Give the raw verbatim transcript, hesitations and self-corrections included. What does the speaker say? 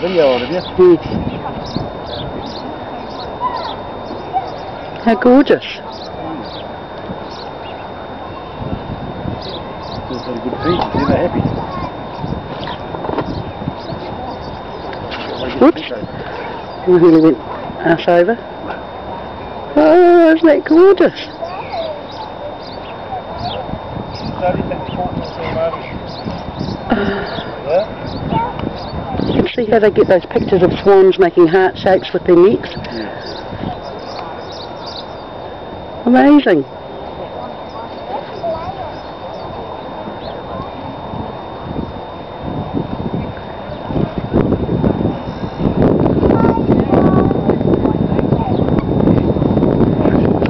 video on, have you? Yes. How gorgeous. They've got a good feed, they're happy. Whoops. We nearly went ass over. Oh, isn't that gorgeous? Yeah? You can see how they get those pictures of swans making heart shapes with their necks. Yeah. Amazing.